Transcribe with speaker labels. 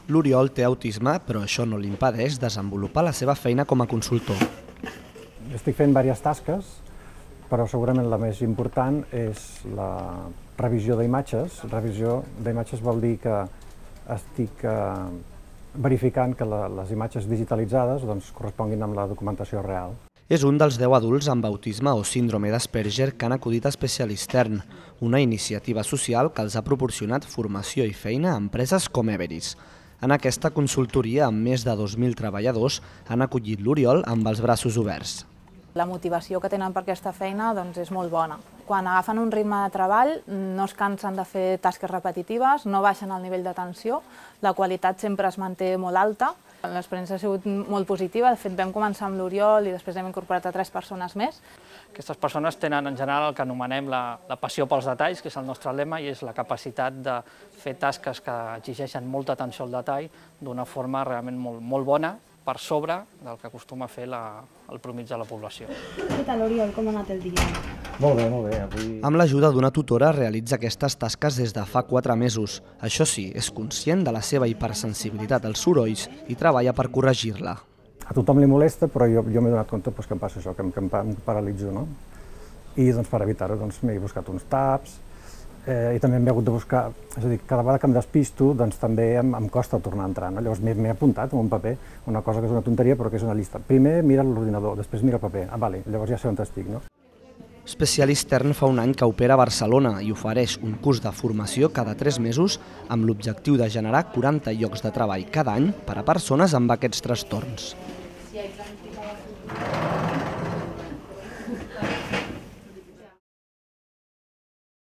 Speaker 1: L'Oriol té autisme, però això no li impedeix desenvolupar la seva feina com a consultor.
Speaker 2: Estic fent diverses tasques, però segurament la més important és la revisió d'imatges. Revisió d'imatges vol dir que estic verificant que les imatges digitalitzades corresponguin amb la documentació real.
Speaker 1: És un dels 10 adults amb autisme o síndrome d'Asperger que han acudit a Specialistern, una iniciativa social que els ha proporcionat formació i feina a empreses com Everis. En aquesta consultoria, amb més de 2.000 treballadors, han acollit l'Oriol amb els braços oberts.
Speaker 3: La motivació que tenen per aquesta feina és molt bona. Quan agafen un ritme de treball no es cansen de fer tasques repetitives, no baixen el nivell d'atenció, la qualitat sempre es manté molt alta. L'experiència ha sigut molt positiva, de fet vam començar amb l'Oriol i després hem incorporat a 3 persones més.
Speaker 4: Aquestes persones tenen en general el que anomenem la passió pels detalls, que és el nostre lema, i és la capacitat de fer tasques que exigeixen molta atenció al detall d'una forma realment molt bona, per sobre del que acostuma a fer el promig de la població.
Speaker 5: Què tal, Oriol? Com ha anat el dia?
Speaker 2: Molt bé, molt bé. Avui...
Speaker 1: Amb l'ajuda d'una tutora realitza aquestes tasques des de fa 4 mesos. Això sí, és conscient de la seva hipersensibilitat als sorolls i treballa per corregir-la.
Speaker 2: A tothom li molesta, però jo m'he donat compte que em passa això, que em paralitzo, no? I per evitar-ho m'he buscat uns taps, i també m'he hagut de buscar, és a dir, cada vegada que em despisto també em costa tornar a entrar, no? Llavors m'he apuntat en un paper una cosa que és una tonteria però que és una llista. Primer mira l'ordinador, després mira el paper, vale, llavors ja sé on estic, no?
Speaker 1: Specialistern fa un any que opera a Barcelona i ofereix un curs de formació cada 3 mesos amb l'objectiu de generar 40 llocs de treball cada any per a persones amb aquests trastorns.